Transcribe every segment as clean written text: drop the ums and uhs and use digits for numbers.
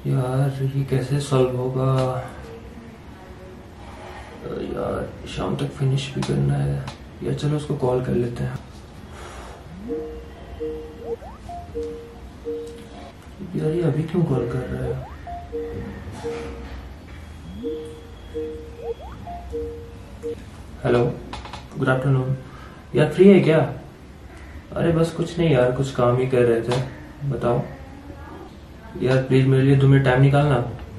यार ये कैसे सॉल्व होगा यार, शाम तक फिनिश भी करना है यार। चलो उसको कॉल कर लेते हैं यार। ये अभी क्यों कॉल कर रहा है? हेलो, गुड आफ्टरनून यार, फ्री है क्या? अरे बस कुछ नहीं यार, कुछ काम ही कर रहे थे। बताओ यार, प्लीज मेरे लिए 2 मिनट टाइम निकालना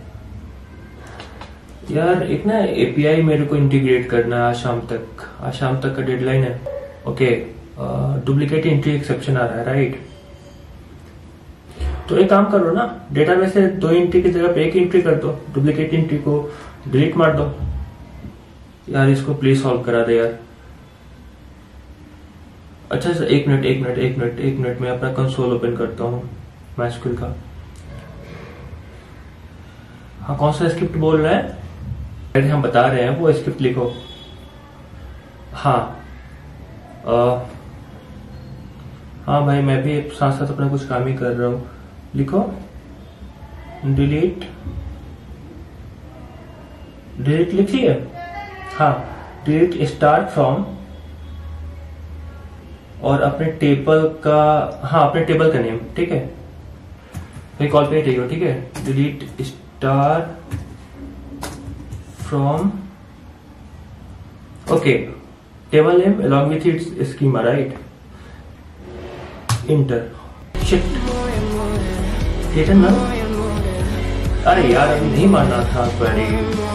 यार। एक ना एपीआई मेरे को इंटीग्रेट करना है आज शाम तक का डेडलाइन है। ओके, डुप्लीकेट एंट्री एक्सेप्शन आ रहा है, राइट? तो एक काम करो ना, डेटाबेस से 2 एंट्री की जगह पे 1 एंट्री कर दो, डुप्लीकेट एंट्री को डिलीट मार दो यार। इसको प्लीज सॉल्व करा दे यार। अच्छा सर, एक मिनट मैं अपना कंसोल ओपन करता हूँ माइस्क्यूएल का। हाँ, कौन सा स्क्रिप्ट बोल रहा है? अरे हम बता रहे हैं, वो स्क्रिप्ट लिखो। हाँ हाँ भाई, मैं भी साथ साथ अपना कुछ काम ही कर रहा हूँ। लिखो डिलीट लिख लिया। हाँ, डिलीट स्टार्ट फ्रॉम और अपने टेबल का, हाँ अपने टेबल का नेम, ठीक है? भाई कॉल पे ही, ठीक है? Delete star from, okay, table name along with its schema, right? Enter. Shit, return ना। अरे यार, अभी नहीं मानना था क्वेरी।